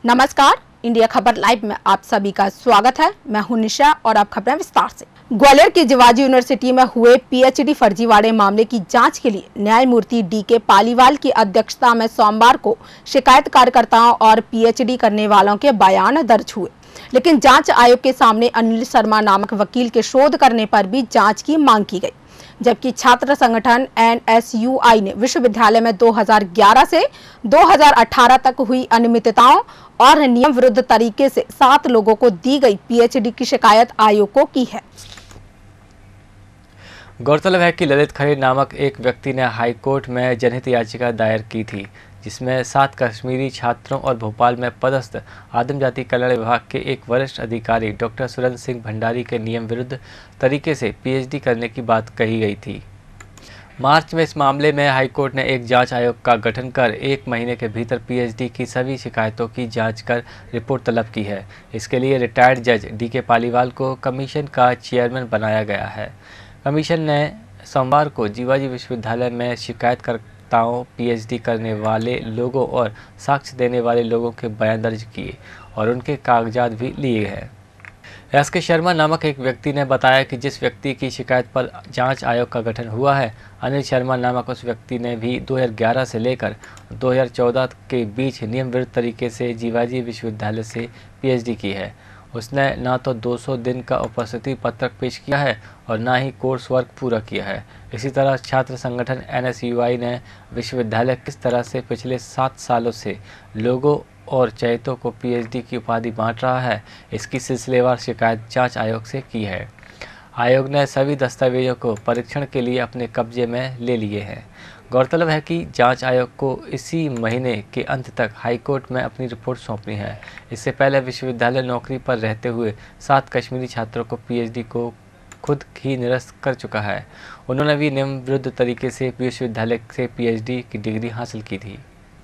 नमस्कार, इंडिया खबर लाइव में आप सभी का स्वागत है। मैं हूं निशा और आप खबरें विस्तार से। ग्वालियर की जिवाजी यूनिवर्सिटी में हुए पीएचडी फर्जीवाड़े मामले की जांच के लिए न्यायमूर्ति डीके पालीवाल की अध्यक्षता में सोमवार को शिकायतकर्ताओं और पीएचडी करने वालों के बयान दर्ज हुए, लेकिन जांच आयोग के सामने अनिल शर्मा नामक वकील के शोध करने पर भी जांच की मांग की गई, जबकि छात्र संगठन NSUI ने विश्वविद्यालय में 2011 से 2018 तक हुई अनियमितताओं और नियम विरुद्ध तरीके से 7 लोगों को दी गई पीएचडी की शिकायत आयोग को की है। गौरतलब है कि ललित खरे नामक एक व्यक्ति ने हाईकोर्ट में जनहित याचिका दायर की थी, जिसमें 7 कश्मीरी छात्रों और भोपाल में पदस्थ आदिम जाति कल्याण विभाग के एक वरिष्ठ अधिकारी डॉक्टर सुरेंद्र सिंह भंडारी के नियम विरुद्ध तरीके से पीएचडी करने की बात कही गई थी। मार्च में इस मामले में हाईकोर्ट ने एक जांच आयोग का गठन कर 1 महीने के भीतर पीएचडी की सभी शिकायतों की जांच कर रिपोर्ट तलब की है। इसके लिए रिटायर्ड जज डीके पालीवाल को कमीशन का चेयरमैन बनाया गया है। कमीशन ने सोमवार को जिवाजी विश्वविद्यालय में शिकायतकर्ताओं, पीएचडी करने वाले लोगों और साक्ष्य देने वाले लोगों के बयान दर्ज किए और उनके कागजात भी लिए हैं। SK शर्मा नामक एक व्यक्ति ने बताया कि जिस व्यक्ति की शिकायत पर जांच आयोग का गठन हुआ है, अनिल शर्मा नामक उस व्यक्ति ने भी 2011 से लेकर 2014 के बीच नियम विरुद्ध तरीके से जिवाजी विश्वविद्यालय से पीएचडी की है। उसने ना तो 200 दिन का उपस्थिति पत्रक पेश किया है और ना ही कोर्स वर्क पूरा किया है। इसी तरह छात्र संगठन NSUI ने विश्वविद्यालय किस तरह से पिछले 7 सालों से लोगों और चयितों को पीएचडी की उपाधि बांट रहा है, इसकी सिलसिलेवार शिकायत जांच आयोग से की है। आयोग ने सभी दस्तावेजों को परीक्षण के लिए अपने कब्जे में ले लिए हैं। गौरतलब है कि जांच आयोग को इसी महीने के अंत तक हाईकोर्ट में अपनी रिपोर्ट सौंपनी है। इससे पहले विश्वविद्यालय नौकरी पर रहते हुए 7 कश्मीरी छात्रों को पीएचडी को खुद ही निरस्त कर चुका है। उन्होंने भी नियम विरुद्ध तरीके से विश्वविद्यालय से पीएचडी की डिग्री हासिल की थी।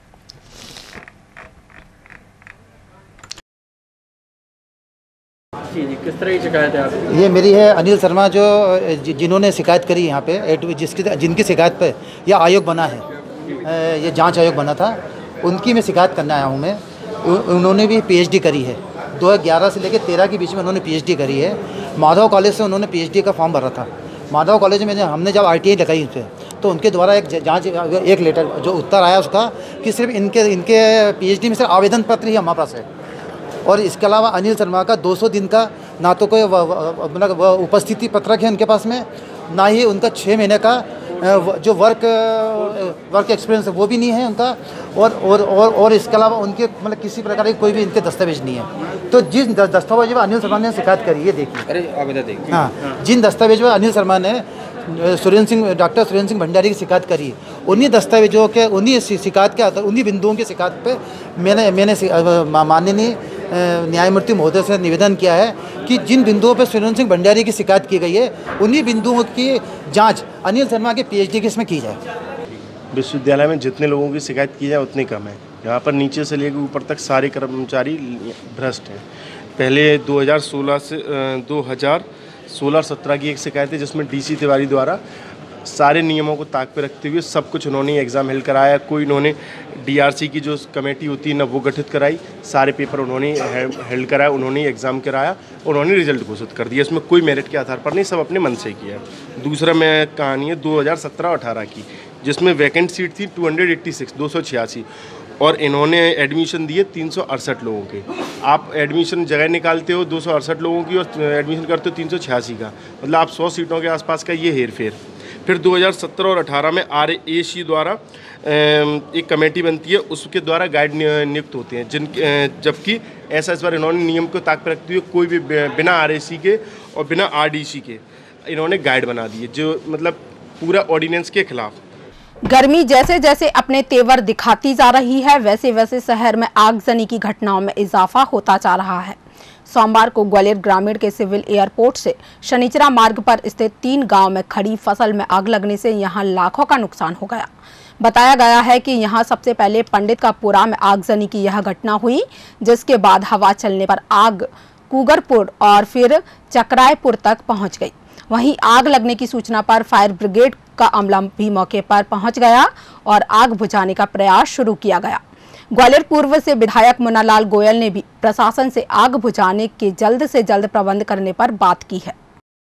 जी, किस तरह की शिकायत है आपकी? ये मेरी है अनिल शर्मा, जो जिन्होंने शिकायत करी यहाँ पे जिनकी शिकायत पे यह आयोग बना है, ये जांच आयोग बना था, उनकी मैं शिकायत करने आया हूँ मैं। उन्होंने भी पीएचडी करी है, 2011 से लेकर 13 के बीच में उन्होंने पीएचडी करी है। माधव कॉलेज से उन्होंने पीएचडी का फॉर्म भरा था। माधव कॉलेज में हमने जब RTI लगाई उस पर, तो उनके द्वारा एक लेटर जो उत्तर आया उसका कि सिर्फ इनके पीएचडी में सिर्फ आवेदन पत्र ही हमारे पास है, और इसके अलावा अनिल शर्मा का 200 दिन का ना तो कोई मतलब उपस्थिति पत्रक है उनके पास में, ना ही उनका 6 महीने का जो वर्क एक्सपीरियंस है वो भी नहीं है उनका, और इसके अलावा उनके मतलब किसी प्रकार के कोई भी इनके दस्तावेज नहीं है। तो जिन दस्तावेज पर अनिल शर्मा ने शिकायत करी है, देखिए, हाँ, जिन दस्तावेज पर अनिल शर्मा ने डॉक्टर सुरेंद्र सिंह भंडारी की शिकायत करी, उन्हीं दस्तावेजों के, उन्हीं शिकायत के आधार, उन्हीं बिंदुओं की शिकायत पे मैंने माननीय न्यायमूर्ति महोदय से निवेदन किया है कि जिन बिंदुओं पर सुरेंद्र सिंह भंडारी की शिकायत की गई है, उन्हीं बिंदुओं की जांच अनिल शर्मा के पीएचडी केस में की जाए। विश्वविद्यालय में जितने लोगों की शिकायत की जाए उतनी कम है। यहाँ पर नीचे से लेकर ऊपर तक सारे कर्मचारी भ्रष्ट हैं। पहले 2016-17 की एक शिकायत है, जिसमें DC तिवारी द्वारा सारे नियमों को ताक पे रखते हुए सब कुछ उन्होंने एग्ज़ाम हेल्ड कराया। कोई इन्होंने DRC की जो कमेटी होती है ना, वो गठित कराई, सारे पेपर उन्होंने हेल्ड कराया, उन्होंने एग्ज़ाम कराया, उन्होंने रिजल्ट घोषित कर दिया। इसमें कोई मेरिट के आधार पर नहीं, सब अपने मन से किया। दूसरा में कहानी है 2017-18 की, जिसमें वैकेंट सीट थी 286 और इन्होंने एडमिशन दिए 368 लोगों के। आप एडमिशन जगह निकालते हो 268 लोगों की और एडमिशन करते हो 386 का, मतलब आप 100 सीटों के आसपास का ये हेर फेर। फिर 2017 और 18 में RAC द्वारा एक कमेटी बनती है, उसके द्वारा गाइड नियुक्त होते हैं, जबकि ऐसा इस बार इन्होंने नियम को ताक पर रखते हुए कोई भी बिना RAC के और बिना RDC के इन्होंने गाइड बना दिए, जो मतलब पूरा ऑर्डिनेंस के खिलाफ। गर्मी जैसे जैसे अपने तेवर दिखाती जा रही है, वैसे वैसे शहर में आगजनी की घटनाओं में इजाफा होता जा रहा है। सोमवार को ग्वालियर ग्रामीण के सिविल एयरपोर्ट से शनिचरा मार्ग पर स्थित 3 गांव में खड़ी फसल में आग लगने से यहां लाखों का नुकसान हो गया। बताया गया है कि यहां सबसे पहले पंडित का पुरा में आगजनी की यह घटना हुई, जिसके बाद हवा चलने पर आग कुगरपुर और फिर चकरायपुर तक पहुंच गई। वहीं आग लगने की सूचना पर फायर ब्रिगेड का अमला भी मौके पर पहुंच गया और आग बुझाने का प्रयास शुरू किया गया। ग्वालियर पूर्व से विधायक मुन्नालाल गोयल ने भी प्रशासन से आग बुझाने के जल्द से जल्द प्रबंध करने पर बात की है।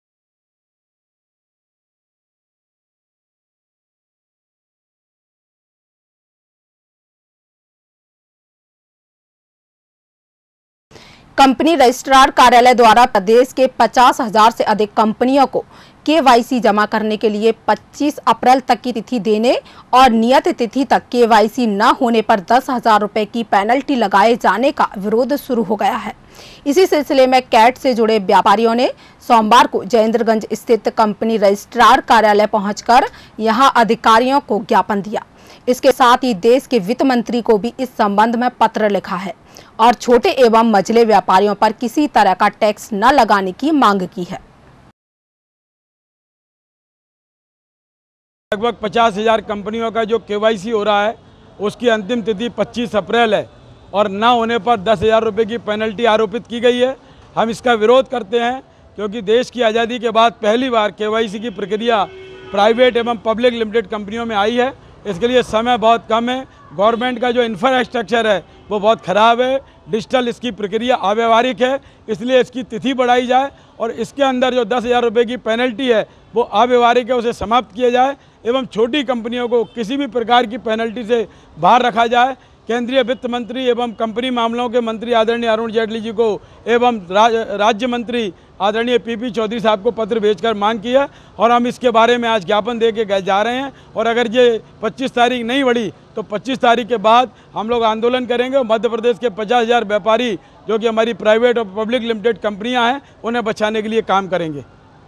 कंपनी रजिस्ट्रार कार्यालय द्वारा प्रदेश के 50,000 से अधिक कंपनियों को केवाईसी जमा करने के लिए 25 अप्रैल तक की तिथि देने और नियत तिथि तक केवाईसी न होने पर 10,000 रुपए की पेनल्टी लगाए जाने का विरोध शुरू हो गया है। इसी सिलसिले में कैट से जुड़े व्यापारियों ने सोमवार को जयेंद्रगंज स्थित कंपनी रजिस्ट्रार कार्यालय पहुंचकर यहां अधिकारियों को ज्ञापन दिया। इसके साथ ही देश के वित्त मंत्री को भी इस संबंध में पत्र लिखा है और छोटे एवं मझले व्यापारियों पर किसी तरह का टैक्स न लगाने की मांग की है। लगभग 50,000 कंपनियों का जो केवाईसी हो रहा है उसकी अंतिम तिथि 25 अप्रैल है और न होने पर 10,000 रुपये की पेनल्टी आरोपित की गई है। हम इसका विरोध करते हैं क्योंकि देश की आज़ादी के बाद पहली बार केवाईसी की प्रक्रिया प्राइवेट एवं पब्लिक लिमिटेड कंपनियों में आई है। इसके लिए समय बहुत कम है। गवर्नमेंट का जो इंफ्रास्ट्रक्चर है वो बहुत ख़राब है। डिजिटल इसकी प्रक्रिया अव्यवहारिक है, इसलिए इसकी तिथि बढ़ाई जाए और इसके अंदर जो 10,000 रुपये की पेनल्टी है वो अव्यवहारिक है, उसे समाप्त किया जाए एवं छोटी कंपनियों को किसी भी प्रकार की पेनल्टी से बाहर रखा जाए। केंद्रीय वित्त मंत्री एवं कंपनी मामलों के मंत्री आदरणीय अरुण जेटली जी को एवं राज्य मंत्री आदरणीय पीपी चौधरी साहब को पत्र भेजकर मांग की है और हम इसके बारे में आज ज्ञापन दे के जा रहे हैं। और अगर ये 25 तारीख नहीं बढ़ी तो 25 तारीख के बाद हम लोग आंदोलन करेंगे। मध्य प्रदेश के 50,000 व्यापारी जो कि हमारी प्राइवेट और पब्लिक लिमिटेड कंपनियां हैं उन्हें बचाने के लिए काम करेंगे।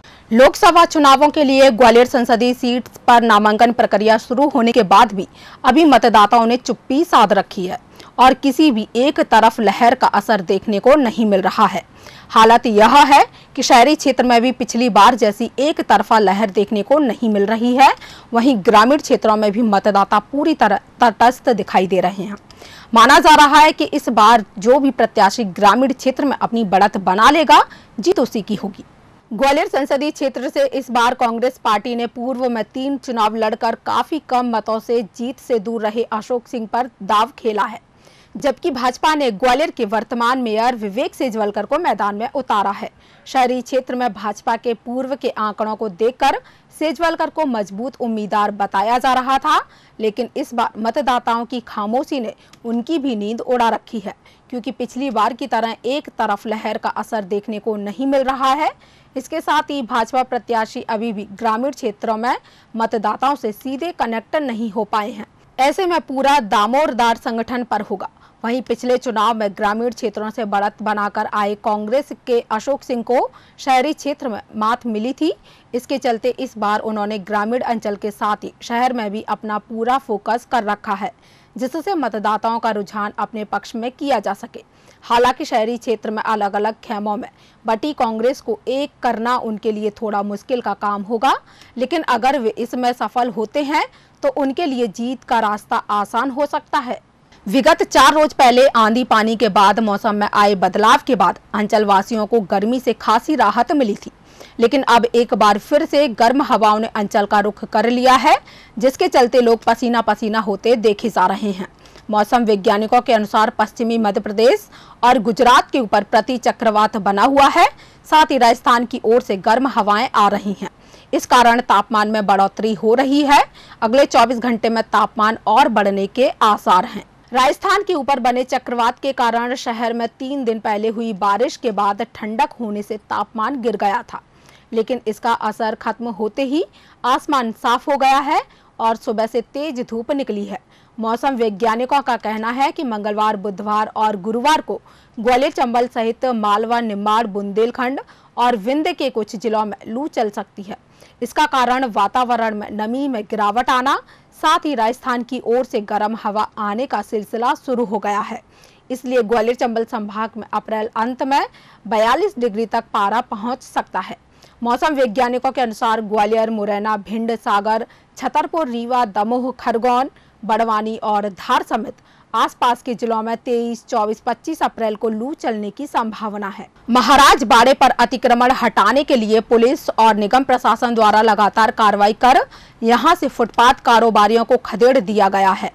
लोकसभा चुनावों के लिए ग्वालियर संसदीय सीट पर नामांकन प्रक्रिया शुरू होने के बाद भी अभी मतदाताओं ने चुप्पी साध रखी है और किसी भी एक तरफ लहर का असर देखने को नहीं मिल रहा है। हालत यह है कि शहरी क्षेत्र में भी पिछली बार जैसी एक तरफा लहर देखने को नहीं मिल रही है। वहीं ग्रामीण क्षेत्रों में भी मतदाता पूरी तरह तटस्थ दिखाई दे रहे हैं। माना जा रहा है कि इस बार जो भी प्रत्याशी ग्रामीण क्षेत्र में अपनी बढ़त बना लेगा, जीत उसी की होगी। ग्वालियर संसदीय क्षेत्र से इस बार कांग्रेस पार्टी ने पूर्व में 3 चुनाव लड़कर काफी कम मतों से जीत से दूर रहे अशोक सिंह पर दाव खेला है, जबकि भाजपा ने ग्वालियर के वर्तमान मेयर विवेक सेजवलकर को मैदान में उतारा है। शहरी क्षेत्र में भाजपा के पूर्व के आंकड़ों को देखकर सेजवलकर को मजबूत उम्मीदवार बताया जा रहा था, लेकिन इस बार मतदाताओं की खामोशी ने उनकी भी नींद उड़ा रखी है, क्योंकि पिछली बार की तरह एक तरफ लहर का असर देखने को नहीं मिल रहा है। इसके साथ ही भाजपा प्रत्याशी अभी भी ग्रामीण क्षेत्रों में मतदाताओं से सीधे कनेक्ट नहीं हो पाए हैं। ऐसे में पूरा दामोदर संगठन पर होगा। वहीं पिछले चुनाव में ग्रामीण क्षेत्रों से बढ़त बनाकर आए कांग्रेस के अशोक सिंह को शहरी क्षेत्र में मात मिली थी। इसके चलते इस बार उन्होंने ग्रामीण अंचल के साथ ही शहर में भी अपना पूरा फोकस कर रखा है, जिससे मतदाताओं का रुझान अपने पक्ष में किया जा सके। हालांकि शहरी क्षेत्र में अलग अलग खेमों में बटी कांग्रेस को एक करना उनके लिए थोड़ा मुश्किल का काम होगा, लेकिन अगर वे इसमें सफल होते हैं तो उनके लिए जीत का रास्ता आसान हो सकता है। विगत 4 रोज पहले आंधी पानी के बाद मौसम में आए बदलाव के बाद अंचल वासियों को गर्मी से खासी राहत मिली थी, लेकिन अब एक बार फिर से गर्म हवाओं ने अंचल का रुख कर लिया है, जिसके चलते लोग पसीना पसीना होते देखे जा रहे हैं। मौसम वैज्ञानिकों के अनुसार पश्चिमी मध्य प्रदेश और गुजरात के ऊपर प्रति चक्रवात बना हुआ है, साथ ही राजस्थान की ओर से गर्म हवाएं आ रही हैं। इस कारण तापमान में बढ़ोतरी हो रही है। अगले 24 घंटे में तापमान और बढ़ने के आसार हैं। राजस्थान के ऊपर बने चक्रवात के कारण शहर में 3 दिन पहले हुई बारिश के बाद ठंडक होने से तापमान गिर गया था, लेकिन इसका असर खत्म होते ही आसमान साफ हो गया है और सुबह से तेज धूप निकली है। मौसम वैज्ञानिकों का कहना है कि मंगलवार, बुधवार और गुरुवार को ग्वालियर, चंबल सहित मालवा, निमाड़, बुंदेलखंड और विंध्य के कुछ जिलों में लू चल सकती है। इसका कारण वातावरण में नमी में गिरावट आना, साथ ही राजस्थान की ओर से गर्म हवा आने का सिलसिला शुरू हो गया है। इसलिए ग्वालियर, चंबल संभाग में अप्रैल अंत में 42 डिग्री तक पारा पहुंच सकता है। मौसम वैज्ञानिकों के अनुसार ग्वालियर, मुरैना, भिंड, सागर, छतरपुर, रीवा, दमोह, खरगोन, बड़वानी और धार समेत आसपास के जिलों में 23, 24, 25 अप्रैल को लू चलने की संभावना है। महाराज बाड़े पर अतिक्रमण हटाने के लिए पुलिस और निगम प्रशासन द्वारा लगातार कार्रवाई कर यहां से फुटपाथ कारोबारियों को खदेड़ दिया गया है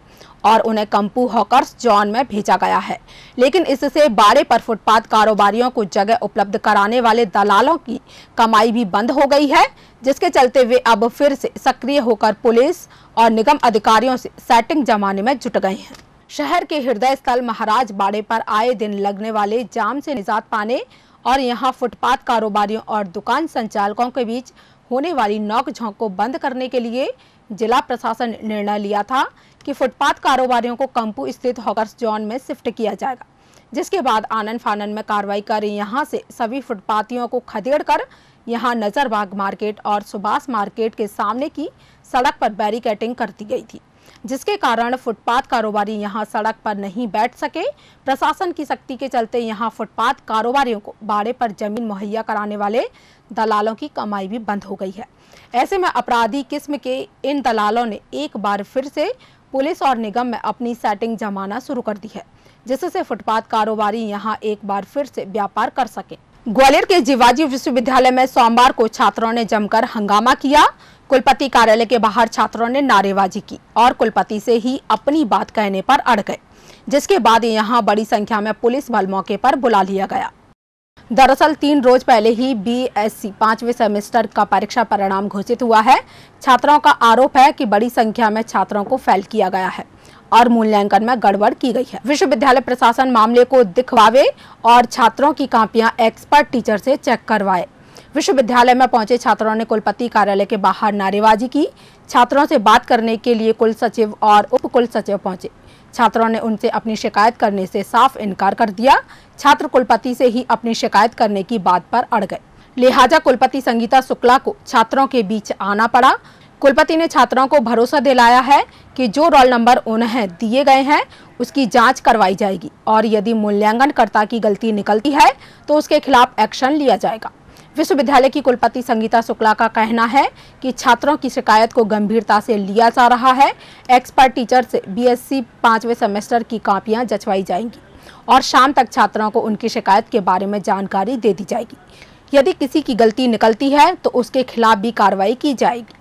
और उन्हें कंपू हॉकर्स जोन में भेजा गया है। लेकिन इससे बाड़े पर फुटपाथ कारोबारियों को जगह उपलब्ध कराने वाले दलालों की कमाई भी बंद हो गई है, जिसके चलते वे अब फिर से सक्रिय होकर पुलिस और निगम अधिकारियों से सेटिंग जमाने में जुट गए हैं। शहर के हृदय स्थल महाराज बाड़े पर आए दिन लगने वाले जाम से निजात पाने और यहां फुटपाथ कारोबारियों और दुकान संचालकों के बीच होने वाली नोक-झोंक को बंद करने के लिए जिला प्रशासन ने निर्णय लिया था कि फुटपाथ कारोबारियों को कंपू स्थित हॉकर्स जोन में शिफ्ट किया जाएगा, जिसके बाद आनन फानन में कार्रवाई कर यहां से सभी फुटपाथियों को खदेड़ कर यहां नजरबाग मार्केट और सुभाष मार्केट के सामने की सड़क पर बैरिकेडिंग कर दी गई थी, जिसके कारण फुटपाथ कारोबारी यहां सड़क पर नहीं बैठ सके। प्रशासन की सख्ती के चलते यहां फुटपाथ कारोबारियों को बाड़े पर जमीन मुहैया कराने वाले दलालों की कमाई भी बंद हो गई है। ऐसे में अपराधी किस्म के इन दलालों ने एक बार फिर से पुलिस और निगम में अपनी सेटिंग जमाना शुरू कर दी है, जिससे फुटपाथ कारोबारी यहां एक बार फिर से व्यापार कर सके। ग्वालियर के जीवाजी विश्वविद्यालय में सोमवार को छात्रों ने जमकर हंगामा किया। कुलपति कार्यालय के बाहर छात्रों ने नारेबाजी की और कुलपति से ही अपनी बात कहने पर अड़ गए, जिसके बाद यहां बड़ी संख्या में पुलिस बल मौके पर बुला लिया गया। दरअसल 3 रोज पहले ही बीएससी 5वें सेमेस्टर का परीक्षा परिणाम घोषित हुआ है। छात्रों का आरोप है कि बड़ी संख्या में छात्रों को फेल किया गया है और मूल्यांकन में गड़बड़ की गई है। विश्वविद्यालय प्रशासन मामले को दिखवावे और छात्रों की कॉपियां एक्सपर्ट टीचर से चेक करवाए। विश्वविद्यालय में पहुंचे छात्रों ने कुलपति कार्यालय के बाहर नारेबाजी की। छात्रों से बात करने के लिए कुल सचिव और उप कुल सचिव पहुंचे। छात्रों ने उनसे अपनी शिकायत करने से साफ इनकार कर दिया। छात्र कुलपति से ही अपनी शिकायत करने की बात पर अड़ गए, लिहाजा कुलपति संगीता शुक्ला को छात्रों के बीच आना पड़ा। कुलपति ने छात्रों को भरोसा दिलाया है कि जो रोल नंबर उन्हें दिए गए हैं उसकी जांच करवाई जाएगी और यदि मूल्यांकनकर्ता की गलती निकलती है तो उसके खिलाफ एक्शन लिया जाएगा। विश्वविद्यालय की कुलपति संगीता शुक्ला का कहना है कि छात्रों की शिकायत को गंभीरता से लिया जा रहा है। एक्सपर्ट टीचर से बीएससी 5वें सेमेस्टर की कॉपियां जचवाई जाएंगी और शाम तक छात्रों को उनकी शिकायत के बारे में जानकारी दे दी जाएगी। यदि किसी की गलती निकलती है तो उसके खिलाफ भी कार्रवाई की जाएगी।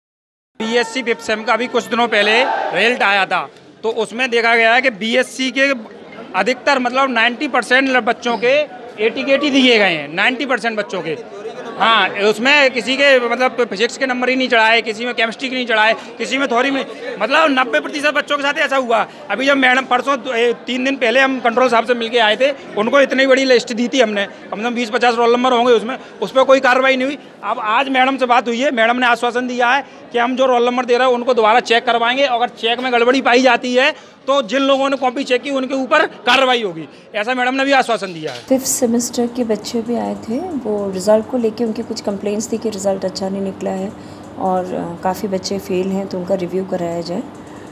बीएससी 5th सेम का भी कुछ दिनों पहले रिजल्ट आया था, तो उसमें देखा गया है कि बीएससी के अधिकतर मतलब 90% बच्चों के 80 दिए गए हैं। 90% बच्चों के, हाँ, उसमें किसी के मतलब फिजिक्स के नंबर ही नहीं चढ़ाए, किसी में केमिस्ट्री के नहीं चढ़ाए, किसी में थ्योरी में, मतलब 90% बच्चों के साथ ऐसा हुआ। अभी जब मैडम परसों 3 दिन पहले हम कंट्रोल साहब से मिलके आए थे, उनको इतनी बड़ी लिस्ट दी थी हमने, कम से कम 20-50 रोल नंबर होंगे उसमें, उस पर कोई कार्रवाई नहीं हुई। अब आज मैडम से बात हुई है, मैडम ने आश्वासन दिया है कि हम जो रोल नंबर दे रहे हैं उनको दोबारा चेक करवाएंगे। अगर चेक में गड़बड़ी पाई जाती है तो जिन लोगों ने कॉपी चेक की उनके ऊपर कार्रवाई होगी, ऐसा मैडम ने भी आश्वासन दिया है। 5th सेमेस्टर के बच्चे भी आए थे, वो रिज़ल्ट को लेके उनकी कुछ कंप्लेंट्स थी कि रिज़ल्ट अच्छा नहीं निकला है और काफ़ी बच्चे फेल हैं, तो उनका रिव्यू कराया जाए।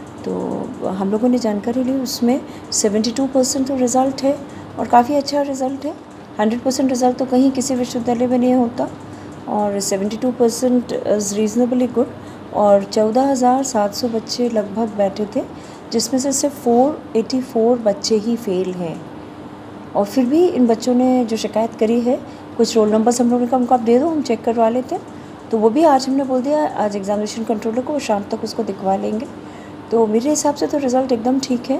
तो हम लोगों ने जानकारी ली, उसमें 72% तो रिज़ल्ट है और काफ़ी अच्छा रिज़ल्ट है। 100% रिज़ल्ट तो कहीं किसी विश्वविद्यालय में नहीं होता और 72% इज़ रीज़नेबली गुड। और 14,700 बच्चे लगभग बैठे थे, जिसमें से सिर्फ 484 बच्चे ही फेल हैं। और फिर भी इन बच्चों ने जो शिकायत करी है, कुछ रोल नंबर्स हम लोगों ने कहा उनको आप दे दो, हम चेक करवा लेते हैं। तो वो भी आज हमने बोल दिया, आज एग्जामिनेशन कंट्रोलर को शाम तक उसको दिखवा लेंगे। तो मेरे हिसाब से तो रिज़ल्ट एकदम ठीक है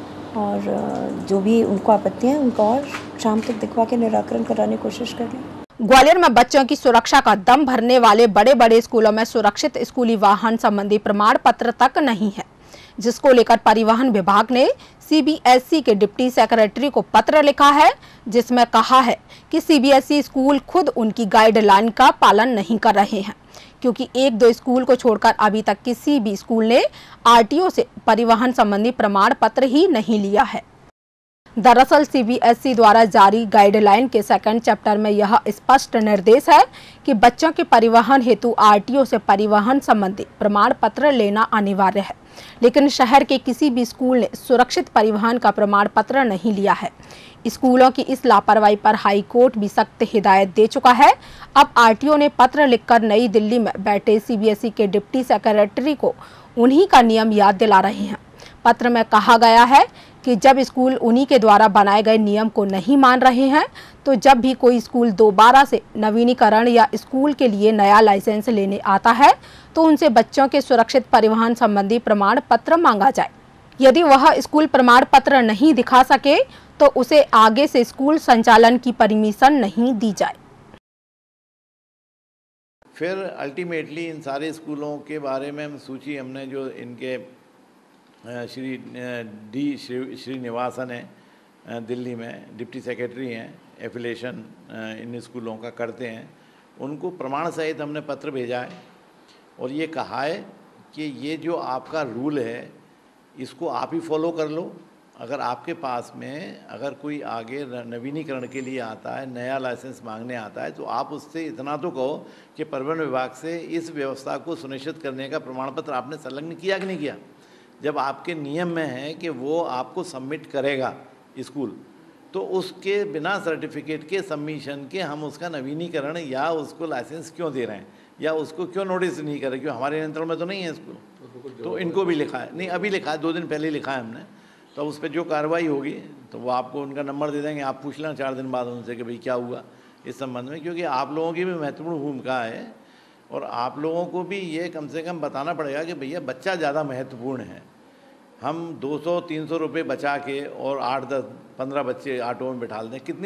और जो भी उनको आपत्तियाँ हैं उनको और शाम तक दिखवा के निराकरण कराने की कोशिश कर लें। ग्वालियर में बच्चों की सुरक्षा का दम भरने वाले बड़े बड़े स्कूलों में सुरक्षित स्कूली वाहन संबंधी प्रमाण पत्र तक नहीं है, जिसको लेकर परिवहन विभाग ने सीबीएसई के डिप्टी सेक्रेटरी को पत्र लिखा है, जिसमें कहा है कि सीबीएसई स्कूल खुद उनकी गाइडलाइन का पालन नहीं कर रहे हैं, क्योंकि 1-2 स्कूल को छोड़कर अभी तक किसी भी स्कूल ने आरटीओ से परिवहन संबंधी प्रमाण पत्र ही नहीं लिया है। दरअसल सीबीएसई द्वारा जारी गाइडलाइन के 2nd चैप्टर में यह स्पष्ट निर्देश है कि बच्चों के परिवहन हेतु आरटीओ से परिवहन संबंधी प्रमाण पत्र लेना अनिवार्य है, लेकिन शहर के किसी भी स्कूल ने सुरक्षित परिवहन का प्रमाण पत्र नहीं लिया है। स्कूलों की इस लापरवाही पर हाई कोर्ट भी सख्त हिदायत दे चुका है। अब आरटीओ ने पत्र लिखकर नई दिल्ली में बैठे सीबीएसई के डिप्टी सेक्रेटरी को उन्हीं का नियम याद दिला रहे हैं। पत्र में कहा गया है कि जब स्कूल उन्हीं के द्वारा बनाए गए नियम को नहीं मान रहे हैं, तो जब भी कोई स्कूल दोबारा से नवीनीकरण या स्कूल के लिए नया लाइसेंस लेने आता है तो उनसे बच्चों के सुरक्षित परिवहन संबंधी प्रमाण पत्र मांगा जाए। यदि वह स्कूल प्रमाण पत्र नहीं दिखा सके तो उसे आगे से स्कूल संचालन की परमिशन नहीं दी जाए। फिर अल्टीमेटली इन सारे स्कूलों के बारे में सूची हमने जो इनके श्री डी श्रीनिवासन हैं, दिल्ली में डिप्टी सेक्रेटरी हैं, एफिलेशन इन स्कूलों का करते हैं, उनको प्रमाण सहित हमने पत्र भेजा है और ये कहा है कि ये जो आपका रूल है इसको आप ही फॉलो कर लो। अगर आपके पास में अगर कोई आगे नवीनीकरण के लिए आता है, नया लाइसेंस मांगने आता है, तो आप उससे इतना तो कहो कि परिवहन विभाग से इस व्यवस्था को सुनिश्चित करने का प्रमाण पत्र आपने संलग्न किया कि नहीं किया। जब आपके नियम में है कि वो आपको सबमिट करेगा स्कूल, तो उसके बिना सर्टिफिकेट के सबमिशन के हम उसका नवीनीकरण या उसको लाइसेंस क्यों दे रहे हैं या उसको क्यों नोटिस नहीं कर रहे, क्यों हमारे नियंत्रण में तो नहीं है स्कूल। तो इनको भी लिखा है, नहीं अभी लिखा है, 2 दिन पहले लिखा है हमने, तो उस पर जो कार्रवाई होगी तो वो आपको उनका नंबर दे देंगे, आप पूछ लेना 4 दिन बाद उनसे कि भाई क्या हुआ इस संबंध में, क्योंकि आप लोगों की भी महत्वपूर्ण भूमिका है और आप लोगों को भी ये कम से कम बताना पड़ेगा कि भैया बच्चा ज़्यादा महत्वपूर्ण है। हम 200-300 रुपये बचा के और 8-10-15 बच्चे ऑटो में बिठा दें, कितनी।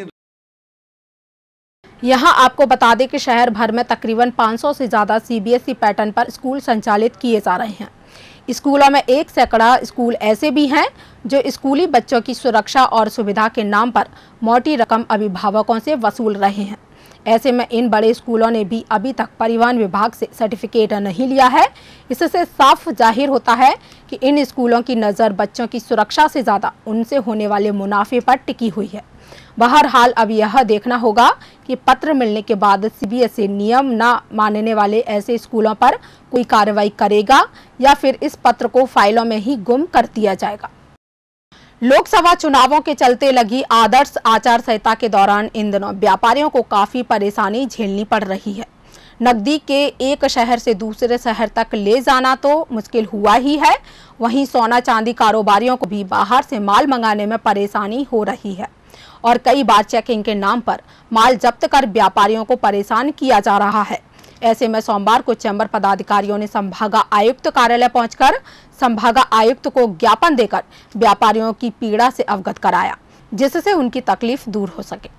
यहाँ आपको बता दें कि शहर भर में तकरीबन 500 से ज़्यादा CBSE पैटर्न पर स्कूल संचालित किए जा रहे हैं। स्कूलों में 1 सैकड़ा स्कूल ऐसे भी हैं जो स्कूली बच्चों की सुरक्षा और सुविधा के नाम पर मोटी रकम अभिभावकों से वसूल रहे हैं। ऐसे में इन बड़े स्कूलों ने भी अभी तक परिवहन विभाग से सर्टिफिकेट नहीं लिया है। इससे साफ जाहिर होता है कि इन स्कूलों की नज़र बच्चों की सुरक्षा से ज़्यादा उनसे होने वाले मुनाफे पर टिकी हुई है। बहरहाल अब यह देखना होगा कि पत्र मिलने के बाद CBSE नियम न मानने वाले ऐसे स्कूलों पर कोई कार्रवाई करेगा या फिर इस पत्र को फाइलों में ही गुम कर दिया जाएगा। लोकसभा चुनावों के चलते लगी आदर्श आचार संहिता के दौरान इन दिनों व्यापारियों को काफी परेशानी झेलनी पड़ रही है। नकदी के एक शहर से दूसरे शहर तक ले जाना तो मुश्किल हुआ ही है, वहीं सोना चांदी कारोबारियों को भी बाहर से माल मंगाने में परेशानी हो रही है और कई बार चेकिंग के नाम पर माल जब्त कर व्यापारियों को परेशान किया जा रहा है। ऐसे में सोमवार को चैम्बर पदाधिकारियों ने संभागा आयुक्त कार्यालय पहुंचकर संभागा आयुक्त को ज्ञापन देकर व्यापारियों की पीड़ा से अवगत कराया, जिससे उनकी तकलीफ दूर हो सके।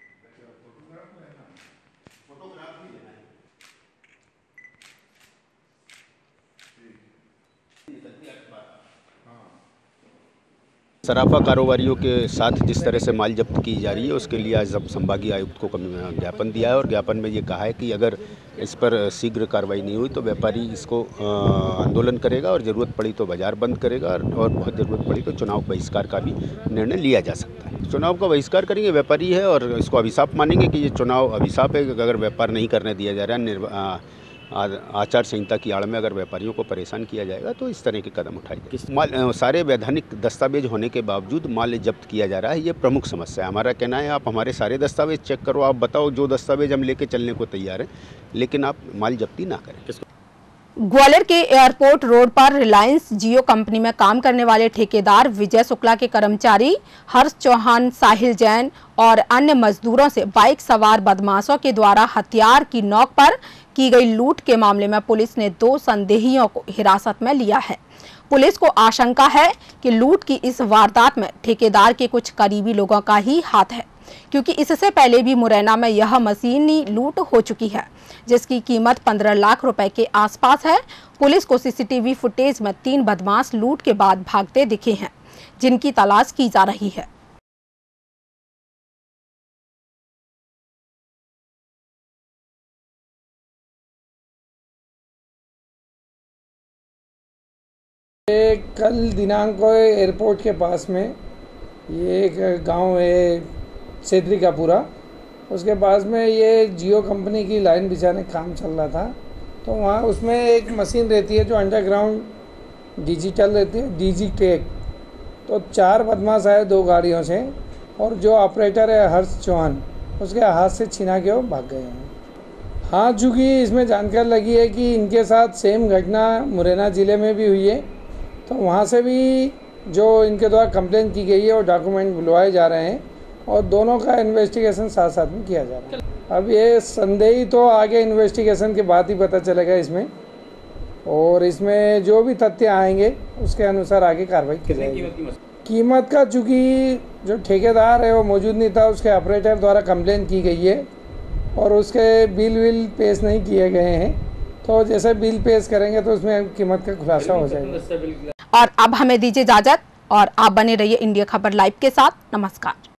सराफा कारोबारियों के साथ जिस तरह से माल जब्त की जा रही है उसके लिए आज संभागीय आयुक्त को ज्ञापन दिया है और ज्ञापन में ये कहा है कि अगर इस पर शीघ्र कार्रवाई नहीं हुई तो व्यापारी इसको आंदोलन करेगा और ज़रूरत पड़ी तो बाजार बंद करेगा और बहुत ज़रूरत पड़ी तो चुनाव बहिष्कार का भी निर्णय लिया जा सकता है। चुनाव का बहिष्कार करेंगे व्यापारी है और इसको अभिशाप मानेंगे कि ये चुनाव अभिशाप है। अगर व्यापार नहीं करने दिया जा रहा है, आचार संहिता की आड़ में अगर व्यापारियों को परेशान किया जाएगा तो इस तरह के कदम उठाए जाएंगे। सारे वैधानिक दस्तावेज होने के बावजूद माल जब्त किया जा रहा है, ये प्रमुख समस्या है। हमारा कहना है आप हमारे सारे दस्तावेज चेक करो, आप बताओ जो दस्तावेज हम लेके चलने को तैयार हैं, लेकिन आप माल जब्ती ना करें। ग्वालियर के एयरपोर्ट रोड पर रिलायंस जियो कंपनी में काम करने वाले ठेकेदार विजय शुक्ला के कर्मचारी हर्ष चौहान, साहिल जैन और अन्य मजदूरों से बाइक सवार बदमाशों के द्वारा हथियार की नोक पर की गई लूट के मामले में पुलिस ने 2 संदेहियों को हिरासत में लिया है। पुलिस को आशंका है कि लूट की इस वारदात में ठेकेदार के कुछ करीबी लोगों का ही हाथ है, क्योंकि इससे पहले भी मुरैना में यह मशीनी लूट हो चुकी है जिसकी कीमत 15 लाख रुपए के आसपास है। पुलिस को CCTV फुटेज में 3 बदमाश लूट के बाद भागते दिखे हैं, जिनकी तलाश की जा रही है। कल दिनांक को एयरपोर्ट के पास में ये एक गांव है सेद्रिकापुरा, उसके पास में ये जियो कंपनी की लाइन बिछाने का काम चल रहा था। तो वहाँ उसमें एक मशीन रहती है जो अंडरग्राउंड डिजिटल रहती है, डिजिटेक। तो 4 बदमाश आए 2 गाड़ियों से और जो ऑपरेटर है हर्ष चौहान, उसके हाथ से छीना के वो भाग गए हैं। हाँ, चूँकि इसमें जानकारी लगी है कि इनके साथ सेम घटना मुरैना ज़िले में भी हुई है, तो वहाँ से भी जो इनके द्वारा कंप्लेन की गई है और डॉक्यूमेंट बुलवाए जा रहे हैं और दोनों का इन्वेस्टिगेशन साथ साथ में किया जा रहा है। अब ये संदेही तो आगे इन्वेस्टिगेशन के बाद ही पता चलेगा इसमें और इसमें जो भी तथ्य आएंगे उसके अनुसार आगे कार्रवाई की जाएगी। कीमत का चूँकि जो ठेकेदार है वो मौजूद नहीं था, उसके ऑपरेटर द्वारा कंप्लेन की गई है और उसके बिल पेश नहीं किए गए हैं, तो जैसे बिल पेश करेंगे तो उसमें कीमत का खुलासा हो जाएगा। और अब हमें दीजिए इजाजत और आप बने रहिए इंडिया खबर लाइव के साथ। नमस्कार।